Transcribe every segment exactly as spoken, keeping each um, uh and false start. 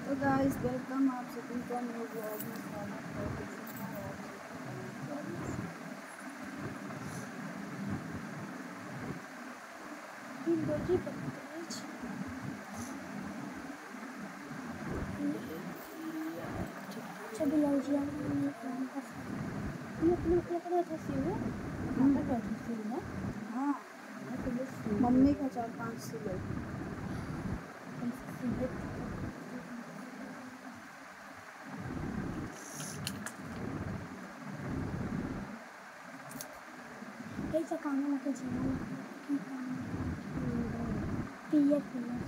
तो guys welcome आप सभी का न्यू ब्लॉग में स्वागत है। अच्छा ब्लाउज ये अपने लग रहा था सिल ना। हाँ मम्मी का चार पाँच सिले कैसा खाना लगा जीना पिया पिया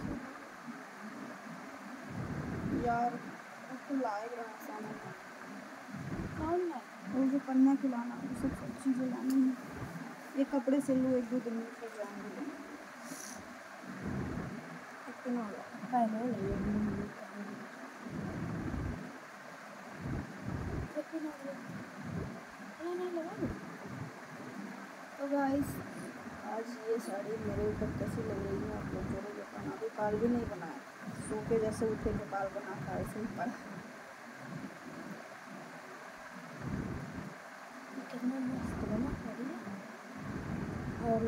यार उसको लाएगा रहा सामान कौन है वो जो पन्ना खिलाना वो सब सब चीज़ें लानी है। ये कपड़े सिल लूँ एक दो दिन में फिर जाएंगे कितना होगा पहले तो गाइस आज ये साड़ी मेरे ऊपर कैसी लग रही है आप लोग जरूर बताना। अभी बाल भी नहीं बनाया, सो के जैसे उठे के बाल बना था ऐसे ही बाल। कितना मस्त बना साड़ी और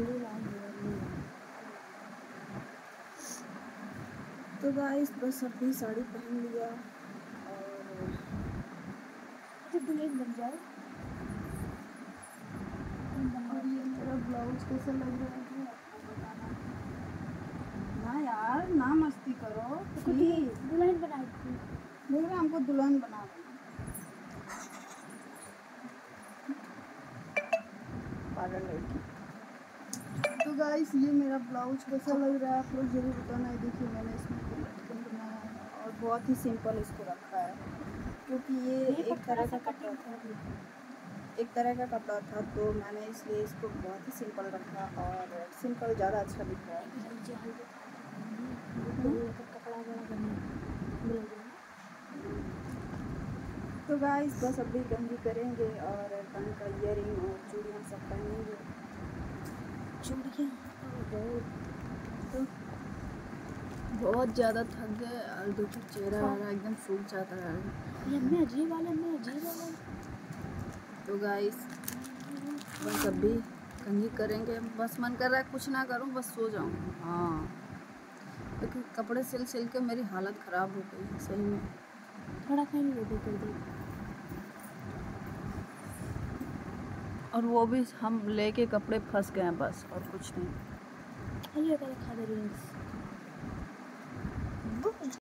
तो गाइस बस अभी साड़ी पहन लिया और दुल्हन बन जाए। और ये मेरा ब्लाउज कैसा लग रहा है आपको बताना ना यार, ना मस्ती करो प्लीज। दुल्हन बनाई थी बोल रहे हमको दुल्हन बना देना पागल लड़की। तो गाइस ये मेरा ब्लाउज कैसा लग रहा है आप लोग जरूर बताना। देखिए मैंने इसमें लटकन बनाया है और बहुत ही सिंपल इसको रखा है क्योंकि ये एक तरह का कपड़ा था एक तरह का कपड़ा था तो मैंने इसलिए इसको बहुत ही सिंपल रखा और सिंपल ज़्यादा अच्छा दिख रहा है। कपड़ा बना तो गाइस बस अभी कंघी करेंगे और कान का ईयरिंग और चूड़ियाँ सब पहनेंगे। चूड़ियाँ तो बहुत ज़्यादा थक गए और देखिए चेहरा वाला एकदम सूख जाता है। ये मैं अजीब वाला मैं अजीब वाला तो गाइस बस अभी कंघी करेंगे। बस मन कर रहा है कुछ ना करूं, बस सो जाऊं। हाँ क्योंकि कपड़े सिल सिल के मेरी हालत ख़राब हो गई है सही में। थोड़ा खाली वो भी कर दे और वो भी हम लेके कपड़े फंस गए हैं बस और कुछ नहीं। खाली खा दे